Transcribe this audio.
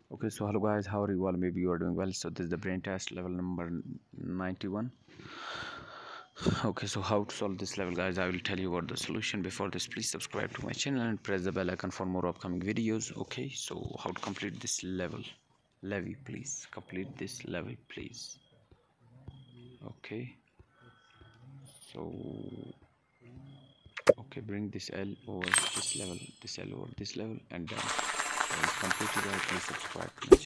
Okay, so hello guys, how are you all? Maybe you are doing well. So this is the brain test level number 91. Okay, so how to solve this level, guys? I will tell you about the solution. Before this, please subscribe to my channel and press the bell icon for more upcoming videos. Okay, so how to complete this level? Levy, please complete this level, please. Okay, so okay, bring this L over this level, this L over this level, and done. So it's completed. Guys, please subscribe to my channel.